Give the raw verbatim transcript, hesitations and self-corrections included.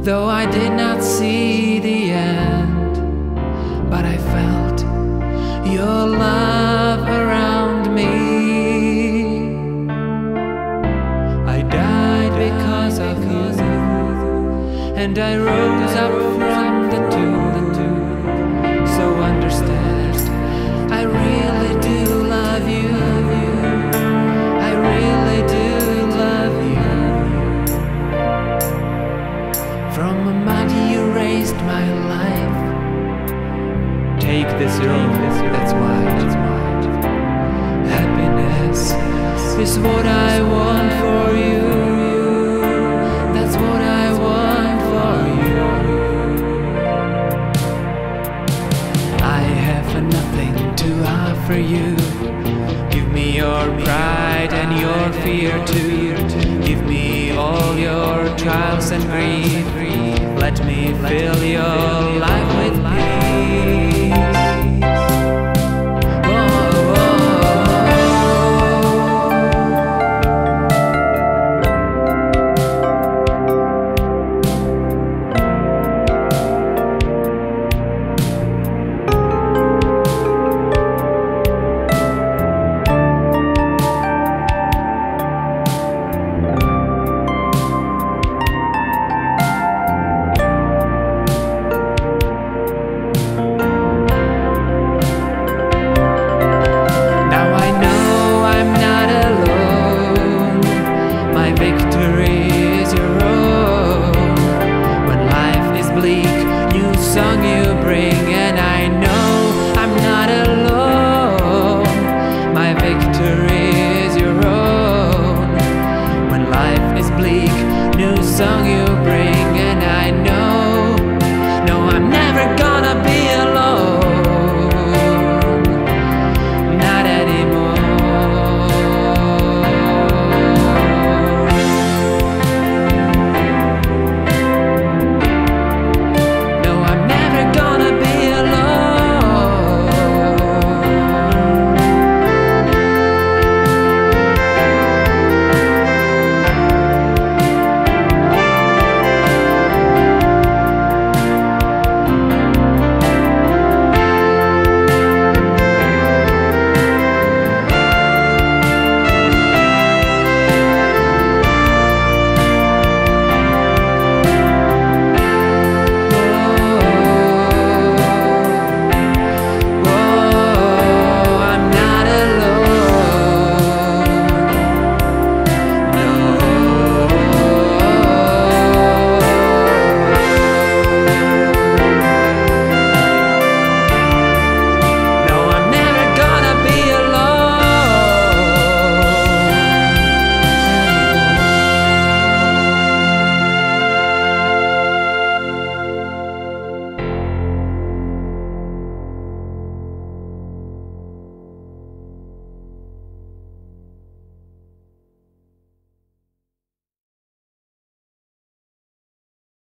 Though I did not see the end, but I felt your love around me. I died because of you, and I rose up from the tomb. So understand, I really do love you. I really do love you. From a mud you raised my life. Take this road, that's why, that's why. Happiness is what I want for you. That's what I want for you. I have nothing to offer you. Give me your pride and your fear too. Give me all your trials and grief. Let me fill your life with peace.